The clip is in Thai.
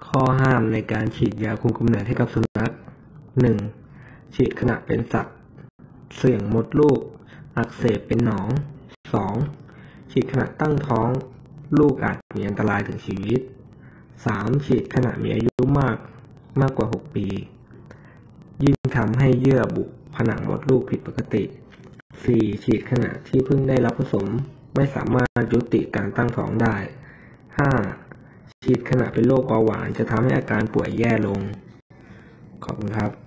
ข้อห้ามในการฉีดยาคุมกำเนิดให้กับสุนัข 1. ฉีดขณะเป็นสัตว์เสี่ยงมดลูกอักเสบเป็นหนอง 2. ฉีดขณะตั้งท้องลูกอาจมีอันตรายถึงชีวิต 3. ฉีดขณะมีอายุมากกว่า 6 ปี ยิ่งทำให้เยื่อบุผนังมดลูกผิดปกติ 4. ฉีดขณะที่เพิ่งได้รับผสมไม่สามารถยุติการตั้งท้องได้ 5. ฉีดขณะเป็นโรคเบาหวานจะทำให้อาการป่วยแย่ลงขอบคุณครับ